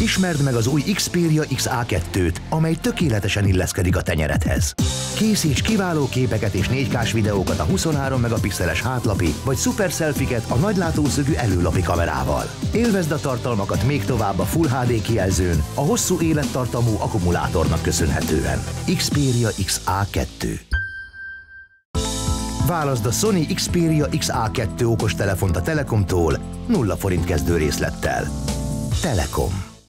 Ismerd meg az új Xperia XA2-t, amely tökéletesen illeszkedik a tenyeredhez. Készíts kiváló képeket és 4K-s videókat a 23 megapixeles hátlapi vagy szuper selfiket a nagylátószögű előlapi kamerával. Élvezd a tartalmakat még tovább a Full HD kijelzőn, a hosszú élettartamú akkumulátornak köszönhetően. Xperia XA2. Válaszd a Sony Xperia XA2 okostelefont a Telekomtól 0 forint kezdő részlettel. Telekom.